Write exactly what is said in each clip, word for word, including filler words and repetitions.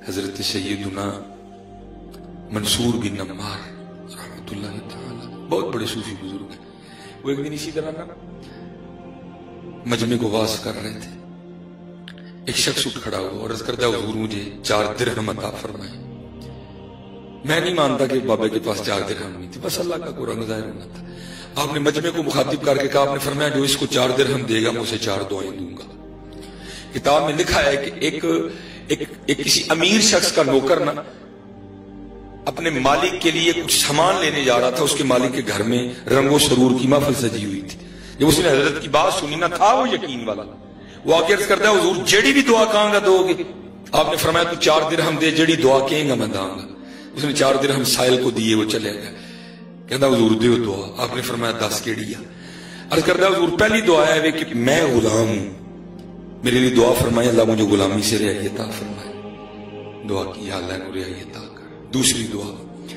حضرت سیدنا منصور بن نمار رحمۃ اللہ تعالی، بہت بڑے صوفی بزرگ ہیں. وہ ایک دن اسی طرح نا مجمع کو واز کر رہے تھے. ایک شخص اٹھ کھڑا ہوا اور عرض کرتا ہے حضور مجھے چار درہم عطا فرمائیں. میں نہیں مانتا کہ بابا کے پاس چار درہم نہیں تھی، بس اللہ کا قرآن ظاہر ہونا تھا. آپ نے مجمع کو مخاطب کر کے کہا، آپ نے فرمایا جو اس کو چار درہم دے گا میں اسے چار دعائیں دوں گا. کتاب میں لکھا ہے کہ ایک ایک, ایک کسی امیر شخص کا نوکر نا اپنے مالک کے لیے کچھ سامان لینے جا رہا تھا. اس کے مالک کے گھر میں رنگ و سرور کی محفل سجی ہوئی تھی. جب اس نے حضرت کی بات سنی نہ تھا وہ یقین والا، وہ آگے عرض کرتا ہے حضور جڑی بھی دعا کہاں گا دو گے؟ آپ نے فرمایا تو چار درہم دے، جڑی دعا کہیں گا میں داں گا. اس نے چار درہم سائل کو دیے، وہ چلے گئے. کہتا حضور دیو دعا. آپ نے فرمایا دس کیڑی ہے؟ عرض کرتا حضور پہلی دعا ہے کہ میں غلام ہوں، میرے لیے دعا فرمائے اللہ مجھے غلامی سے رہائی عطا فرمائے. دعا کی یا اللہ نے رہائی عطا کر. دوسری دعا،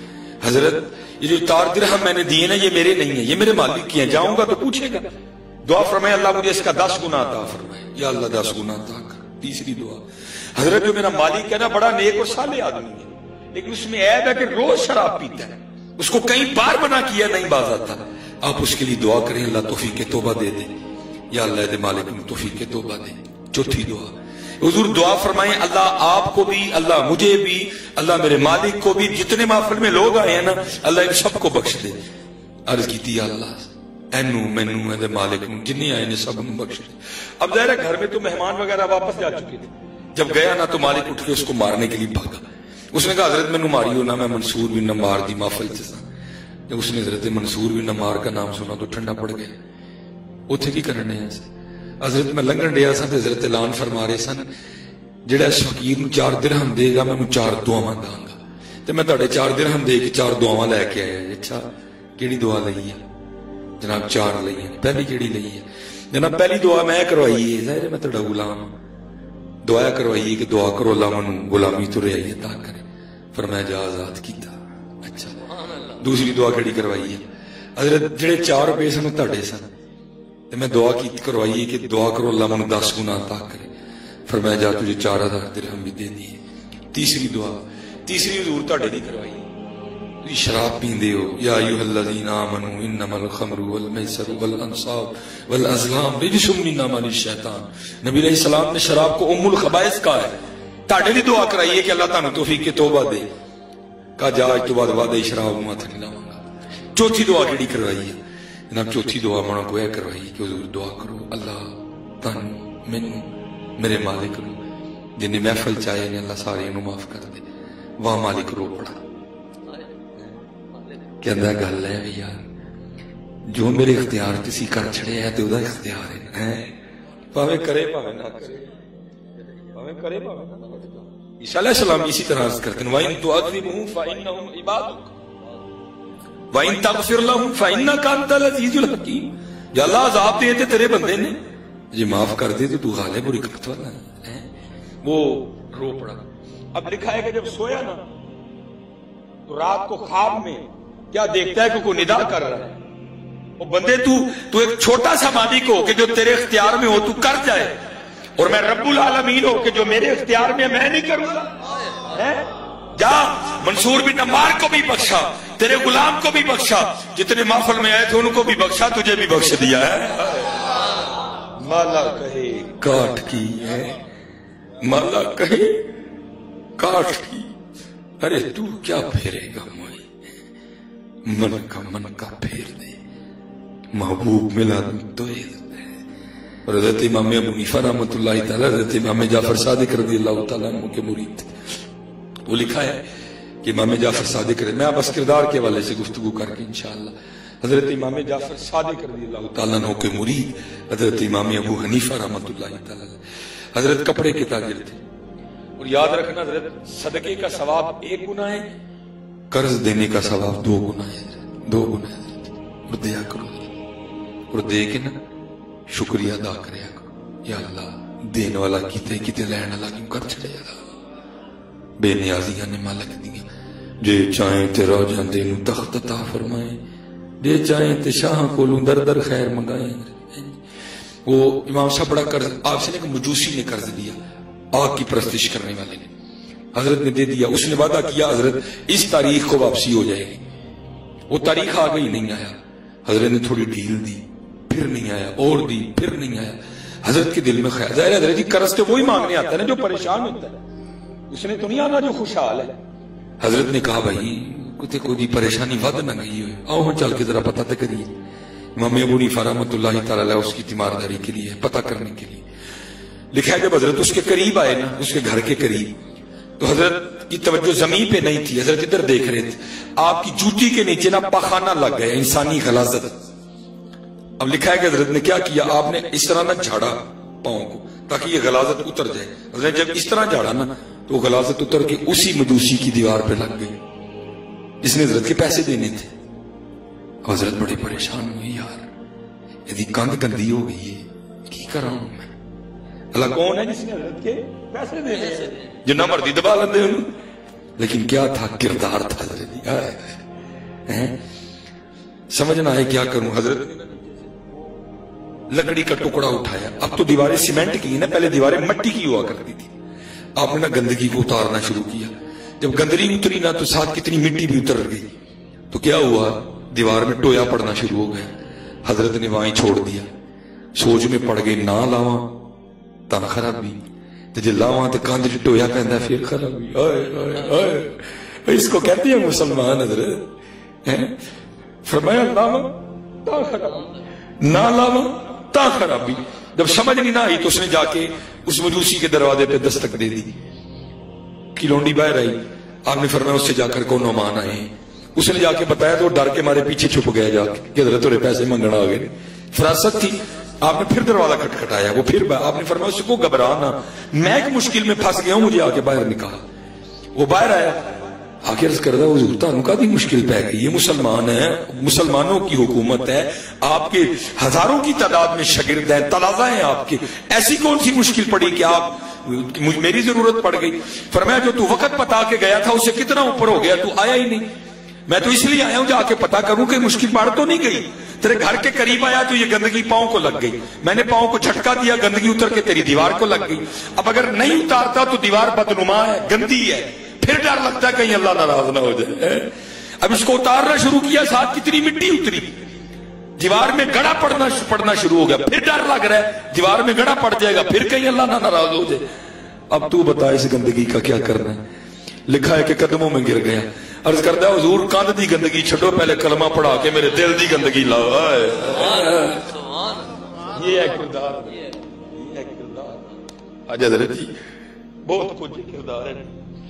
حضرت یہ جو چار درہم میں نے دیے نا یہ میرے نہیں ہیں، یہ میرے مالک کی ہیں، جاؤں گا تو پوچھے گا. دعا فرمائے اللہ مجھے اس کا دس گنا عطا فرمائے، یا اللہ دس گنا عطا کر. تیسری دعا، حضرت جو میرا مالک ہے نا بڑا نیک اور صالح آدمی ہے، لیکن اس میں عیب ہے کہ روز شراب پیتا ہے، اس کو کئی بار منع کیا نہیں باز آتا. آپ اس کے لیے دعا کریں اللہ توفیق توبہ دے دے، یا اللہ دے مالک میں توفیق توبہ دے. چوتھی دعا، حضور دعا فرمائیں اللہ آپ کو بھی، اللہ مجھے بھی، اللہ میرے مالک کو بھی، جتنے محفل میں لوگ آئے ہیں نا اللہ ان سب کو بخش دے. عرض کی تھی اللہ اینو مینو اے مالک جنہیں آئے نے سب بخش دے. اب ظاہر ہے گھر میں تو مہمان وغیرہ واپس جا چکے تھے. جب گیا نا تو مالک اٹھ کے اس کو مارنے کے لیے بھاگا. اس نے کہا حضرت میں نو ماری ہو نا، میں منصور بن نمار دی محفل سے. جب اس نے حضرت منصور بن نمار کا نام سنا تو ٹھنڈا پڑ گیا. اتھے کی کرنے ہیں حضرت میں لنگن ڈیا سن، حضرت اعلان فرما رہے سن جڑا اس فقیر نو چار درہم دے گا میں انہوں چار دعاواں داں گا. تو میں تہاڈے چار درہم دے کے چار دعاواں لے کے آیا. اچھا کیڑی دعا لئی ہے جناب؟ چار لئی ہے. پہلی کیڑی لئی ہے جناب؟ پہلی دعا میں کروائی ہے، ظاہر ہے میں تہاڈا غلام ہوں، دعا کروائی کہ دعا کرو اللہ منو غلامی تو رہائی عطا کرے. فرمایا جا آزاد کیتا. اچھا دوسری دعا کیڑی کروائی ہے؟ حضرت جڑے چار روپے سن تہاڈے سن تے میں دعا کی کروائی کہ دعا کرو اللہ منو دس گنا عطا کرے. فرمایا جا تجھے چار ہزار درہم بھی دے دیے. تیسری دعا، تیسری حضور تہاڈے دی کروائی، تسی شراب پیندے ہو. یا ایھا الذین آمنوا انما الخمر والمیسر والانصاب والازلام رجس من عمل الشیطان. نبی علیہ السلام نے شراب کو ام الخبائث کہا ہے. تہاڈے دی دعا کرائیے کہ اللہ تعالیٰ توفیق توبہ دے. کہا جا اج تو بعد وعدہ شراب مت نہیں لاواں گا. چوتھی دعا کیڑی کروائی ہے جناب؟ چوتھی دعا مانا کو یہ کروائی کہ حضور دعا کرو اللہ تن مینوں میرے مالک نو جنہیں محفل چاہے نے اللہ سارے انہوں معاف کر دے. وہاں مالک رو پڑا کہ اندہ گل ہے یار جو میرے اختیار کسی کر چھڑے ہے تو ادھا اختیار ہے، پاوے کرے پاوے نہ کرے، پاوے کرے پاوے نہ کرے. عیسیٰ علیہ السلام اسی طرح عرض کرتے ہیں وَإِن تُعَذِّبْهُمْ فَإِنَّهُمْ عِبَادُكَ وَإِن تَغْفِرْ لَهُمْ فَإِنَّكَ أَنْتَ الْعَزِيزُ الْحَكِيمُ. یا اللہ عذاب دے تے تیرے بندے نے، جی معاف کر دے تو تو غالب اور حکمت والا ہے. وہ رو پڑا. اب لکھا ہے کہ جب سویا نا تو رات کو خواب میں کیا دیکھتا ہے کہ کوئی ندا کر رہا ہے. وہ بندے تو تو ایک چھوٹا سا مالک ہو کہ جو تیرے اختیار میں ہو تو کر جائے، اور میں رب العالمین ہو کہ جو میرے اختیار میں میں نہیں کروں گا. جا منصور بن نمار کو بھی بخشا، تیرے غلام کو بھی بخشا، جتنے محفل میں آئے تھے ان کو بھی بخشا، تجھے بھی بخش دیا ہے. مالا کہے کاٹ کی ہے، مالا کہے کاٹ کی. ارے تو کیا پھیرے گا موئی، من کا من کا پھیر دے، محبوب ملا تو اور حضرت امام ابو حنیفہ رحمۃ اللہ تعالی حضرت امام جعفر صادق رضی اللہ تعالیٰ عنہ کے مرید تھے. وہ لکھا ہے کہ امام جعفر صادق رضی، میں بس کردار کے والے سے گفتگو کر کے انشاءاللہ، حضرت امام جعفر صادق رضی اللہ تعالیٰ عنہ کے مرید حضرت امام ابو حنیفہ رحمۃ اللہ تعالیٰ حضرت کپڑے کے تاجر تھے. اور یاد رکھنا حضرت صدقے کا ثواب ایک گناہ ہے، قرض دینے کا ثواب دو گناہ ہے، دو گناہ ہے. اور دیا کرو اور دے کے نا شکریہ ادا کریا کرو. یا اللہ دین والا کیتے کیتے لین والا کیوں کر چھڑے. بے نیازیاں نے مالک دیا، جے چاہیں تے رو جاندے نو تخت عطا فرمائیں، جے چاہیں تے شاہ کولوں در در خیر منگائیں. وہ امام صاحب بڑا قرض آپ سے نے کہ مجوسی نے قرض دیا، آگ کی پرستش کرنے والے نے. حضرت نے دے دیا. اس نے وعدہ کیا حضرت اس تاریخ کو واپسی ہو جائے گی. وہ تاریخ آ گئی, نہیں آیا. حضرت نے تھوڑی ڈھیل دی, پھر نہیں آیا, اور دی, پھر نہیں آیا. حضرت کے دل میں خیال, ظاہر حضرت جی قرض تو وہی مانگنے آتا ہے نا جو پریشان ہوتا ہے, اس نے تو نہیں آنا جو خوشحال ہے. حضرت نے کہا بھائی کتے کوئی پریشانی ود نہ گئی ہوئے, آؤ ہم چل کے ذرا پتہ تو کریے. امام ابو حنیفہ رحمۃ اللہ تعالی علیہ اس کی تیمارداری کے لیے, پتہ کرنے کے لیے. لکھا ہے جب حضرت اس کے قریب آئے نا, اس کے گھر کے قریب, تو حضرت کی توجہ زمین پہ نہیں تھی, حضرت ادھر دیکھ رہے تھے. آپ کی جوتی کے نیچے نا پخانہ لگ گیا, انسانی غلاظت. اب لکھا ہے کہ حضرت نے کیا کیا, آپ نے اس طرح نہ جھاڑا پاؤں کو تاکہ یہ غلاظت اتر جائے. حضرت جب اس طرح جھاڑا نا تو وہ غلاظت اتر کے اسی مجوسی کی دیوار پہ لگ گئی جس نے حضرت کے پیسے دینے تھے. حضرت بڑے پریشان ہوئے, یار یدی کند گندی ہو گئی ہے, کی کر رہا ہوں میں. اللہ کون ہے جس نے حضرت کے پیسے دینے ہیں, جنہ مرضی دبا لیندے انہوں. لیکن کیا تھا, کردار تھا حضرت جی. سمجھنا ہے کیا کروں. حضرت لکڑی کا ٹکڑا اٹھایا, اب تو دیواریں سیمنٹ کی نا, پہلے دیواریں مٹی کی ہوا کرتی تھی. آپ نے نا گندگی کو اتارنا شروع کیا. جب گندگی اتری نا تو ساتھ کتنی مٹی بھی اتر گئی. تو کیا ہوا, دیوار میں ٹویا پڑنا شروع ہو گیا. حضرت نے وہیں چھوڑ دیا, سوچ میں پڑ گئی نہ لاواں تا خرابی, تو جے لاواں تو کاندھ ٹویا پہندا پھر خرابی. اس کو کہتے ہیں مسلمان. حضرت فرمایا لاواں تا خرابی, نہ لاواں تا خرابی. جب سمجھ نہیں نہ آئی تو اس نے جا کے اس مجوسی کے دروازے پہ دستک دے دی. کلونڈی باہر آئی, آپ نے فرمایا اس سے جا کر کو نعمان آئے. اس نے جا کے بتایا تو ڈر کے مارے پیچھے چھپ گیا جا کے کہ حضرت تھوڑے پیسے منگنا آ گئے. فراست تھی. آپ نے پھر دروازہ کھٹکھٹایا, وہ پھر آپ نے فرمایا اس کو گھبرانا, میں ایک مشکل میں پھنس گیا ہوں, مجھے آ کے باہر نکالا. وہ باہر آیا, آخر عرض کردہ حضور تانوں کا بھی مشکل پہ گئی, یہ مسلمان ہیں, مسلمانوں کی حکومت ہے, آپ کے ہزاروں کی تعداد میں شاگرد ہیں, تلازہ ہیں آپ کے, ایسی کون سی مشکل پڑی کہ آپ میری ضرورت پڑ گئی. فرمایا جو تو وقت بتا کے گیا تھا اسے کتنا اوپر ہو گیا, تو آیا ہی نہیں. میں تو اس لیے آیا ہوں جا کے پتا کروں کہ مشکل پڑ تو نہیں گئی. تیرے گھر کے قریب آیا تو یہ گندگی پاؤں کو لگ گئی, میں نے پاؤں کو جھٹکا دیا, گندگی اتر کے تیری دیوار کو لگ گئی. اب اگر نہیں اتارتا تو دیوار بدنما ہے, گندی ہے, پھر ڈر لگتا ہے کہیں اللہ ناراض نہ ہو جائے. اب اس کو اتارنا شروع کیا, ساتھ کتنی مٹی اتری, دیوار میں گڑا پڑنا پڑنا شروع ہو گیا. پھر ڈر لگ رہا ہے دیوار میں گڑا پڑ جائے گا, پھر کہیں اللہ نہ ناراض ہو جائے. اب تو بتا اس گندگی کا کیا کرنا ہے. لکھا ہے کہ قدموں میں گر گیا, عرض کرتا ہے حضور کاندھ دی گندگی چھڈو, پہلے کلمہ پڑھا کے میرے دل دی گندگی لاؤ. یہ ہے کردار, یہ ہے کردار. آج حضرت جی بہت کچھ کردار ہے,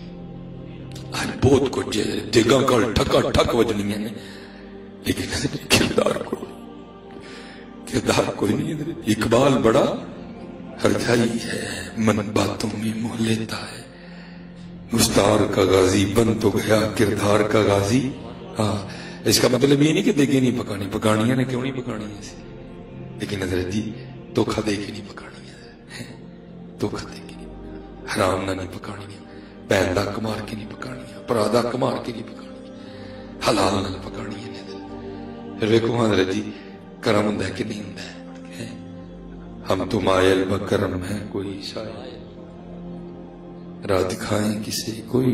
بہت کچھ جگہ کا ٹھکا ٹھک وجنی ہے, لیکن کردار کو کردار کوئی نہیں. اقبال بڑا ہرجائی ہے, من باتوں میں موہ لیتا ہے, گفتار کا غازی بن تو گیا کردار کا غازی. ہاں اس کا مطلب یہ نہیں کہ دیکھے نہیں پکانی, پکانیاں نے کیوں نہیں پکانی ہے, لیکن حضرت جی دھوکھا دے کے نہیں پکانی ہے, دھوکھا دے کے نہیں, حرام نہ نہیں پکانی ہے, بہن دا کمار کے نہیں پکانی ہے, پرادا کمار کے نہیں پکانی ہے, حلال نہ پکانی ہے. پھر دیکھو حضرت جی کرم ہوں کہ نہیں ہوں, ہم تو مائل بکرم ہیں, کوئی شاید راہ دکھائیں کسے, کوئی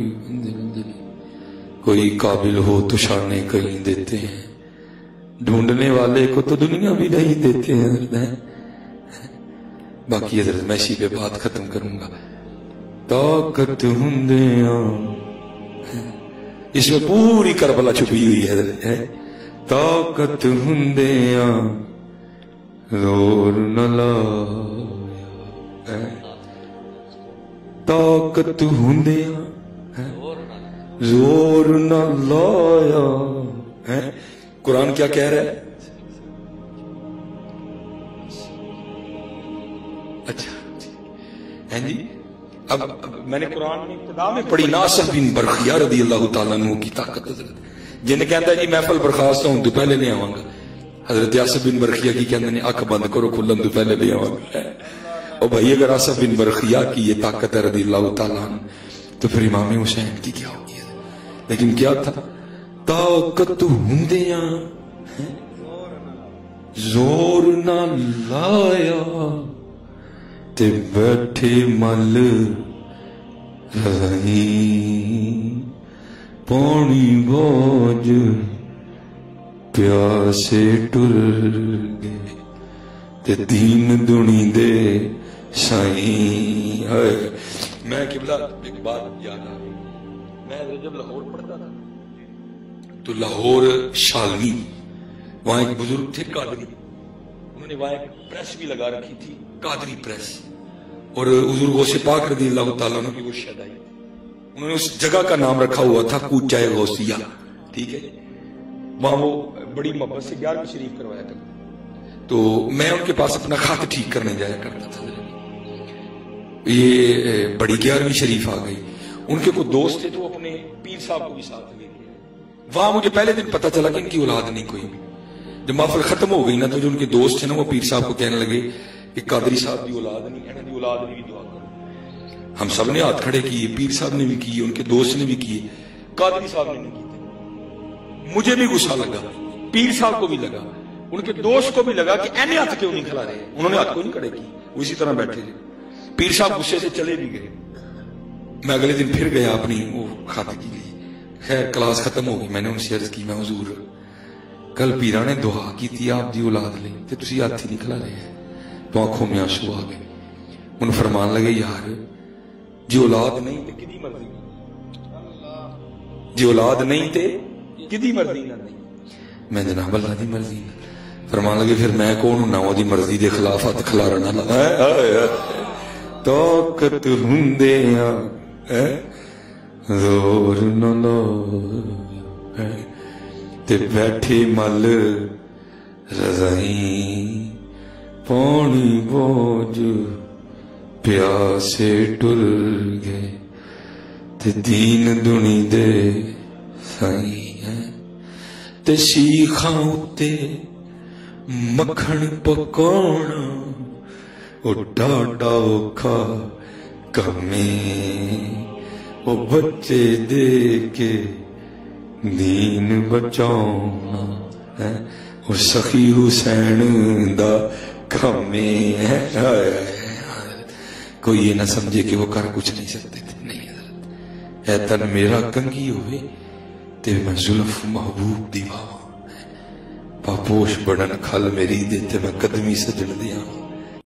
کوئی قابل ہو تو شانے کہیں دیتے ہیں, ڈھونڈنے والے کو تو دنیا بھی نہیں دیتے ہیں. باقی حضرت میں اسی پہ بات ختم کروں گا. طاقت ہندیاں, اس میں پوری کربلا چھپی ہوئی ہے حضرت. طاقت ہندیاں زور نہ لایا, طاقت ہندیاں زور نہ لایا. قرآن کیا کہہ رہا ہے؟ اچھا جی, اب میں نے قرآن میں ابتدا میں پڑھی ناصح بن برخیہ رضی اللہ تعالیٰ عنہ کی طاقت حضرت, جن کہتا ہے جی محفل برخاست ہوں تو پہلے لے آؤں گا. حضرت آصف بن برخیہ کی کہتے ہیں آنکھ بند کرو کھلن تو پہلے لے آؤں گا. اور بھائی اگر آصف بن برخیہ کی یہ طاقت ہے رضی اللہ تعالیٰ عنہ, تو پھر امام حسین کی کیا ہوگی. لیکن کیا تھا, طاقت ہندیاں زور نہ لایا, تے بیٹھے مل رضائیں پانی بوجھ پیاسے ٹر گئے تے دین دنی دے سائیں. میں قبلہ ایک بات یاد آ گئی، میں جب لاہور پڑھتا تھا تو لاہور شالنی وہاں ایک بزرگ تھے قادری، انہوں نے وہاں ایک پریس بھی لگا رکھی تھی، قادری پریس، اور حضور غوث پاک رضی اللہ تعالیٰ عنہ کی وہ شہدائی، انہوں نے اس جگہ کا نام رکھا ہوا تھا کوچہ غوثیہ. ٹھیک ہے، وہاں وہ بڑی محبت سے گیارہویں شریف کروایا کرتا، تو میں ان کے پاس اپنا خط ٹھیک کرنے جایا کرتا تھا. یہ بڑی گیارہویں شریف آ گئی، ان کے کوئی دوست تھے تو وہ اپنے پیر صاحب کو بھی ساتھ لے گئے. وہاں مجھے پہلے دن پتا چلا کہ ان کی اولاد نہیں کوئی. جب محفل ختم ہو گئی نا تو جو ان کے دوست تھے نا وہ پیر صاحب کو کہنے لگے کہ قادری صاحب کی اولاد نہیں ہے، دی اولاد نے بھی دعا کرو. ہم سب نے ہاتھ کھڑے کیے، پیر صاحب نے بھی کیے، ان کے دوست نے بھی کیے، قادری صاحب نے نہیں کیے. مجھے بھی غصہ لگا، پیر صاحب کو بھی لگا، ان کے دوست کو بھی لگا کہ اینے ہاتھ کیوں نہیں کھلا رہے. انہوں نے ہاتھ کو نہیں کھڑے کی، وہ اسی طرح بیٹھے تھے. پیر صاحب غصے سے چلے بھی گئے. میں اگلے دن پھر گیا اپنی وہ خاطر کی گئی. خیر کلاس ختم ہو گئی، میں نے ان سے عرض کی میں حضور کل پیرا نے دعا کی تھی آپ دی اولاد لے تے تسی ہاتھ ہی نہیں کھلا رہے ہیں. تو آنکھوں میں آنسو آ گئے. ان فرمان لگے یار جی اولاد نہیں تے کدی مرضی، جی اولاد نہیں تے کدی مرضی نہ نہیں. میں جناب اللہ دی مرضی. فرمان لگے پھر میں کون ہوں نہ دی مرضی دے خلاف ہاتھ کھلارنا لگا. طاقت ہوندیاں زور نہ لایا تے بیٹھے مل رضائیں پانی بوجھ پیاسے ٹر گئے تے دین دنی دے سائیں تے شیخاں اتے مکھن پکانا او ڈاڈا اوکھا کمیں او بچے دے کے دین بچاؤنا او سخی حسین دا کمیں. کوئی یہ نہ سمجھے کہ وہ کر کچھ نہیں سکتے تھے. نہیں حضرت اے تن میرا کنگھی ہوئے تے میں زلف محبوب دی واوا پاپوش بڑن کھل میری دیتے میں قدمی سجن دیا.